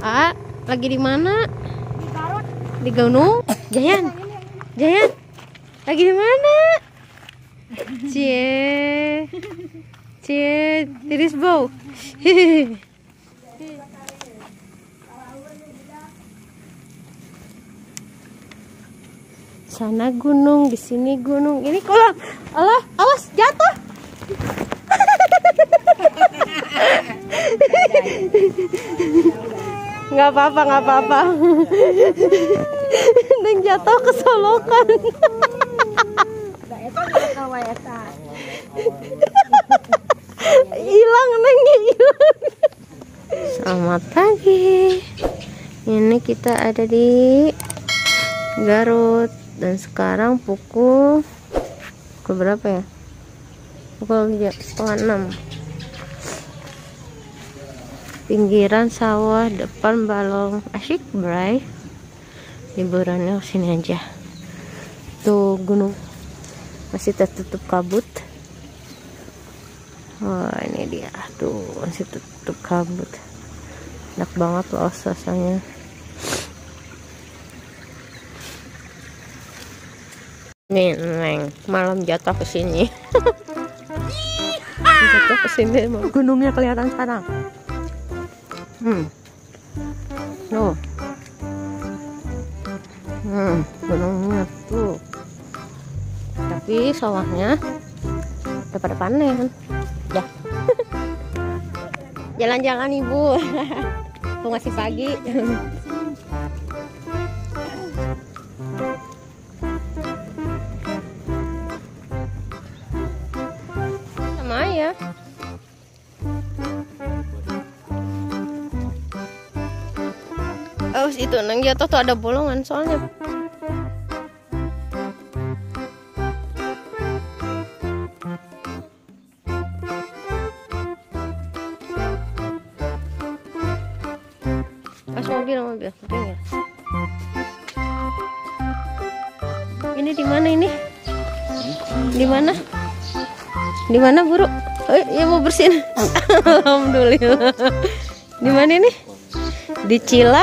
Lagi di mana? Di Garut. Di gunung? Jayan. Jayan. Lagi di mana? Cie. Cie, tiris bau. Sana gunung, di sini gunung. Ini kolam. Allah, awas jatuh. Nggak apa-apa, nggak apa-apa. Neng jatuh ke solokan. Hilang, Neng hilang. Selamat pagi. Ini kita ada di Garut dan sekarang pukul berapa ya? Pukul 5:30. Pinggiran sawah depan balong, asyik bray. Liburannya sini aja. Tuh gunung masih tertutup kabut. Oh ini dia tuh masih tertutup kabut. Enak banget loh suasananya. Nih Neng, malam jatuh ke sini. Jatuh ke sini, gunungnya kelihatan sekarang. Tuh. Gunungnya tuh. Tapi sawahnya udah pada panen. Ya. Jalan-jalan Ibu. Tuh masih pagi. Sama ya. Oh itu Neng jatuh tuh ada bolongan soalnya. Pas mobil. Ini di mana ini? Di mana? Di mana Buru? Oh, ya mau bersihin. Alhamdulillah. Di mana ini? Di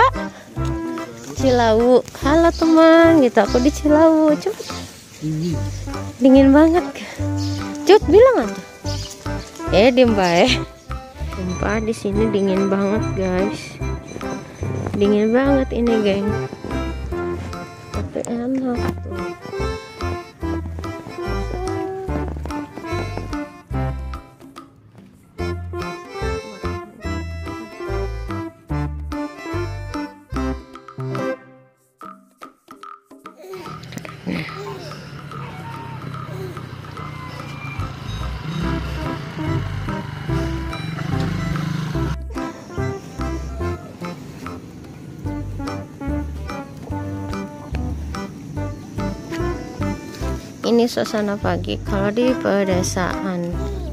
Cilawu. Halo teman, gitu aku di Cilawu. Cepet. Dingin banget. Cut bilang aja. Diem bae. Sumpah di sini dingin banget guys. Dingin banget ini geng. Tapi enak tuh. Ini suasana pagi kalau di pedesaan.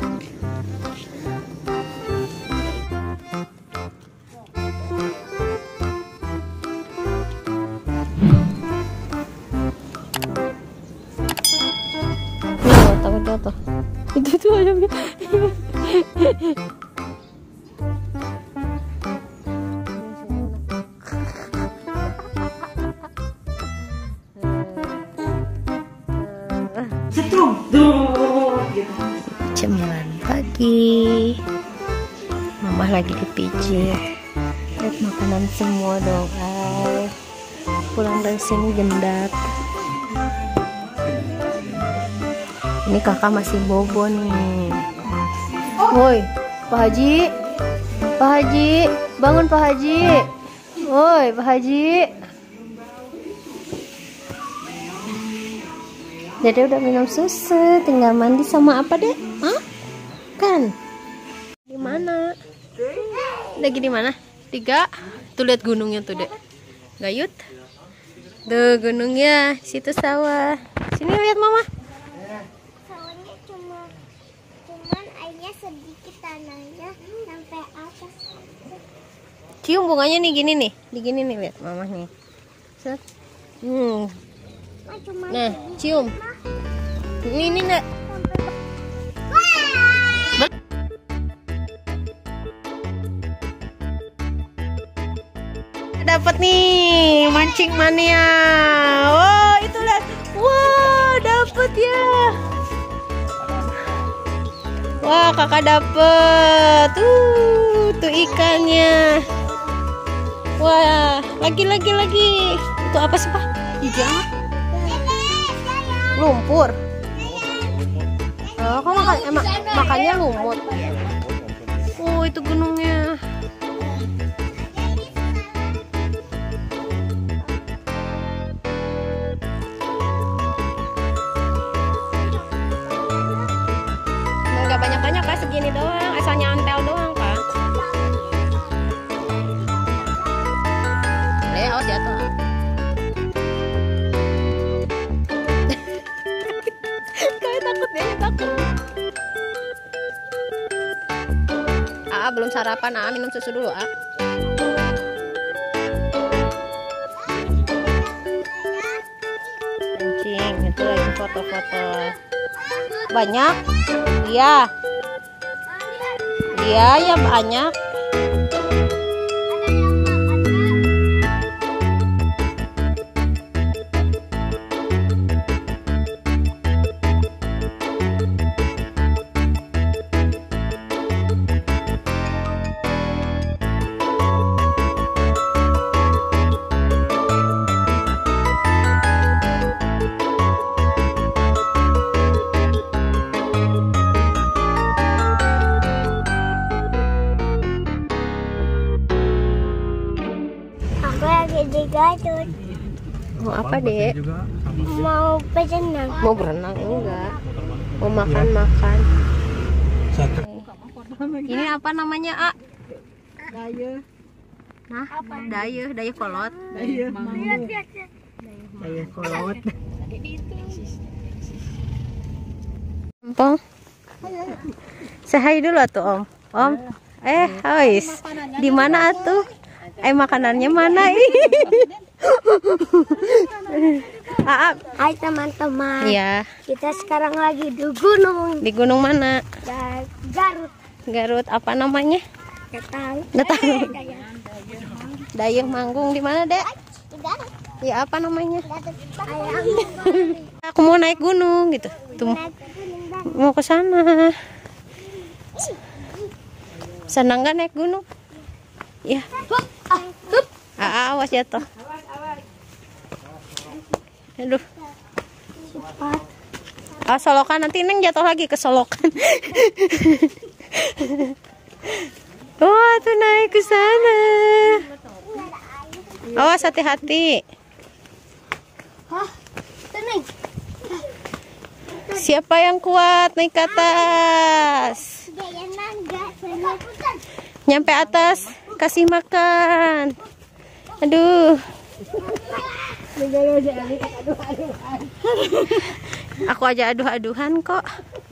Takut jatuh. Itu tuh ayamnya. Cemilan pagi, mama lagi dipijit. Lihat makanan semua dong, pulang dari sini gendat. Ini kakak masih bobo nih. Woi Pak Haji, bangun Pak Haji. Woi Pak Haji. Dede udah minum susu, tinggal mandi sama apa deh? Hah? Kan? Di mana? Lagi di mana? 3. Tuh lihat gunungnya tuh dek. Gayut. Tuh gunungnya, situ sawah. Sini lihat mama. Sawahnya cuman airnya sedikit, tanahnya sampai atas. Cium bunganya nih gini nih, digini nih lihat mama nih. Set. Nah, cium. Ini enggak. dapat nih mancing mania. Wow, itu lihat. Wow, dapat ya. Wah, kakak dapet. Tuh ikannya. Wah, lagi. Itu apa sih, Pak? Hijau. Lumpur. Oh, kok makannya lumut. Oh, itu gunungnya. Nggak banyak-banyak, Kak, segini doang. Asalnya antel doang, Kak. Awas jatuh. Kayak takut deh, takut. Belum sarapan, minum susu dulu, Mancing, itu lagi foto-foto. Banyak? Iya. Iya, ya banyak. Digadut. Mau apa, Dek? Mau berenang. Mau berenang? Enggak. Mau makan. Ini apa namanya, A? Daya. Nah, daya kolot. Daya kolot. Empong. Say dulu atuh, Om. Om. Ois. Di mana atuh? Makanannya mana? Hai teman-teman. Iya. Kita sekarang lagi di gunung. Di gunung mana? Garut. Garut. Apa namanya? Nggak tahu. Dayeuh Manggung di mana, Dek? Ya, apa namanya? Aku mau naik gunung gitu. Tuh. Mau ke sana. Senang nggak naik gunung? Ya. Awas jatuh. Aduh. Solokan, nanti Neng jatuh lagi ke solokan. Wah, tuh naik ke sana. Awas, hati-hati. Siapa yang kuat naik ke atas? Nyampe atas, kasih makan. Aduh. Aku aja aduh-aduhan kok.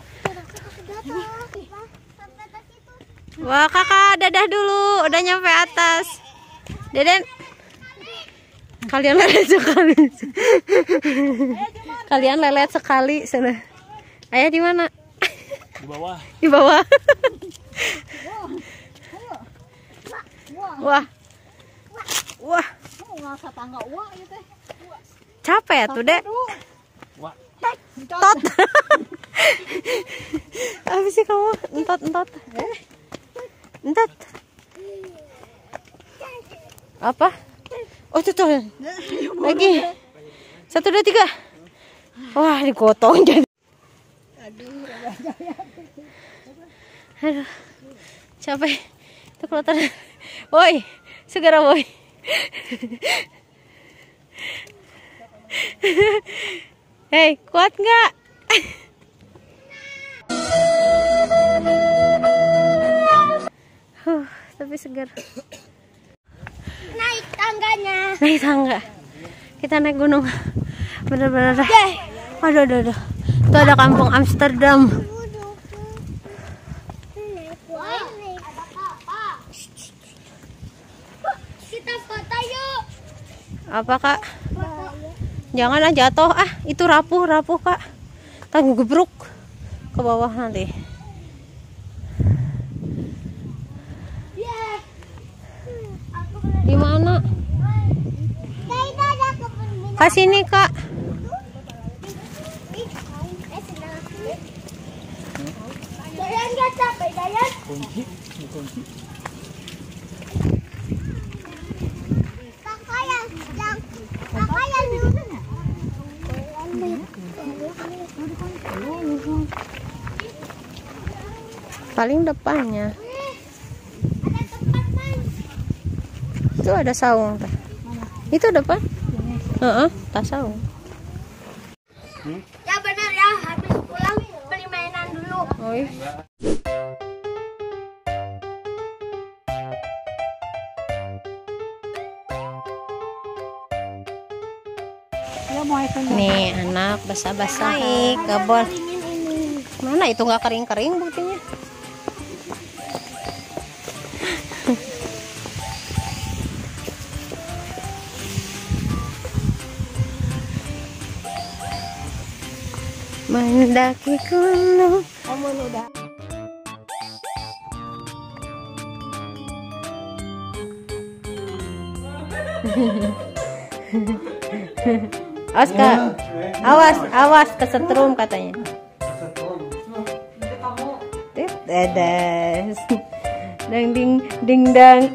Wah, kakak dadah dulu, udah nyampe atas. Deden, kalian lelet sekali. Kalian lelet sekali sana. Ayah di mana? Di bawah. Di bawah. Wah. Wah. Capek tuh, Dek. Tot. Apa sih kamu? Entot. Entot. Apa? Oh, tuh. Lagi. 1, 2, 3. Wah, digotong jadi. Aduh. Capek. Itu kelihatan. Woi, segera woi. Hei, kuat nggak? Tapi segar. Naik tangganya. Naik tangga. Kita naik gunung. Bener-bener. Aduh. Tuh ada kampung Amsterdam. Kita foto yuk. Apa, Kak? Janganlah jatuh. Itu rapuh, Kak. Tangguh gebruk ke bawah nanti. Di mana? Kak sini Kak. Dayan nggak capek, Dayan? Kunci, kunci. Kakak yang Paling depannya. ada tempat main. Itu ada saung. Itu depan. Tas saung. Ya benar ya, habis pulang beli mainan dulu. Oh iya. Nih anak basah-basah kebon. Mana itu nggak kering-kering buktinya? Mendaki gunung. Kamu udah. Awas Kak, awas kesetrum katanya. Dedes, dang ding ding dang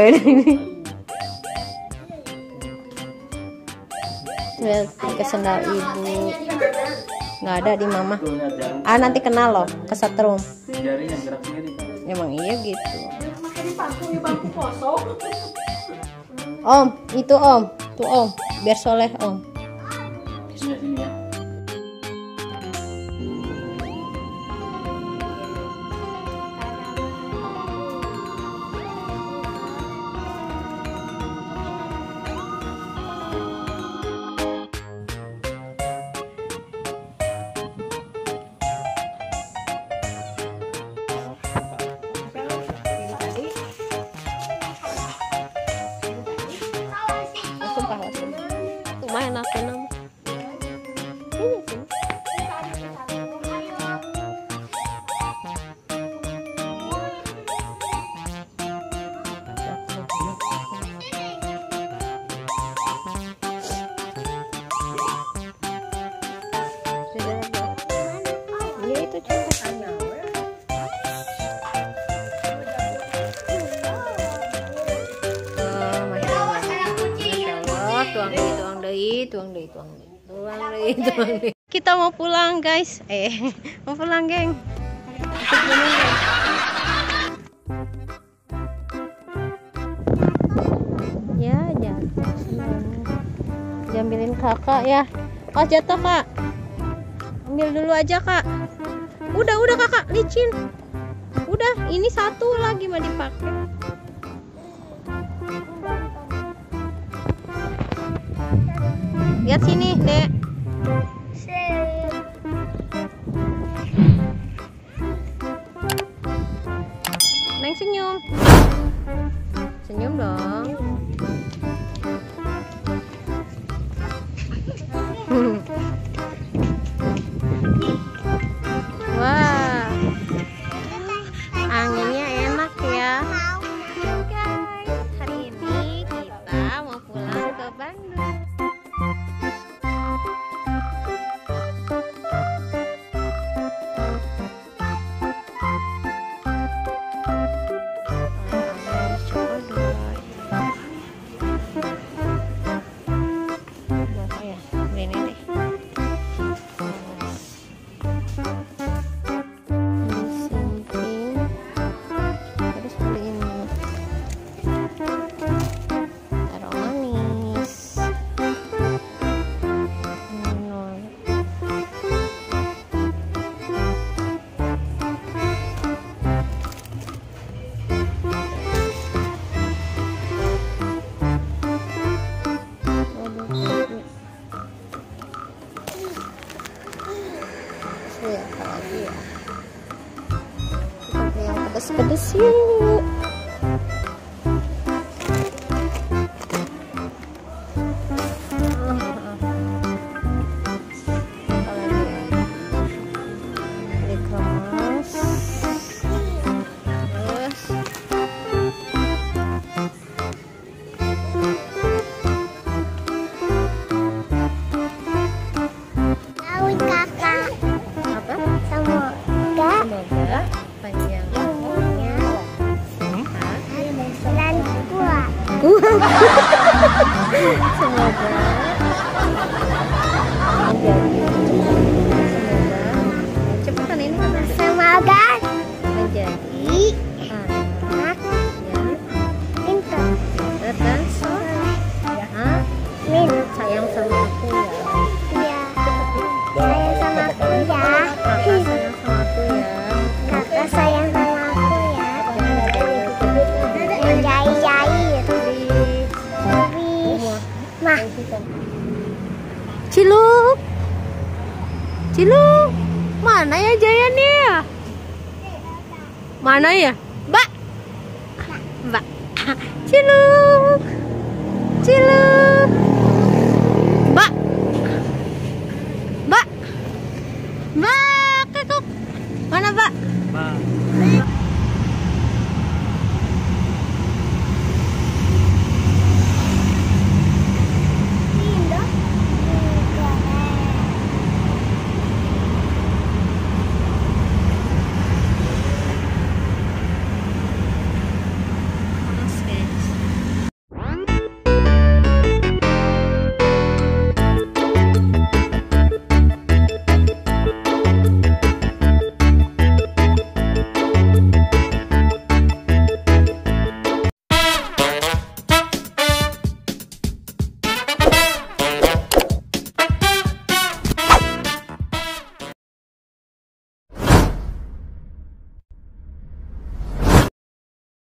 ke sendal ibu, nggak ada di mama. Nanti kenal loh kesetrum. Jari yang gerak sendiri. Emang iya gitu. Om, itu Om, tuh Om, biar soleh Om. Sini ya. Main aku nama. Ya itu cukup. Tuang deh. Kita mau pulang guys. Mau pulang geng. Ya jatuh. Diambilin kakak ya. Kak jatuh Kak. Ambil dulu aja Kak. Udah kakak licin. Udah ini satu lagi mau dipakai. Lihat sini, Dek. Neng senyum. Senyum dong. Wah. Anginnya enak ya. Guys, hari ini kita mau pulang ke Bandung. Pedes yuk. Ciluk. Mana ya Jayannya ya? Mana ya? Mbak. Mbak. Ciluk. Ciluk.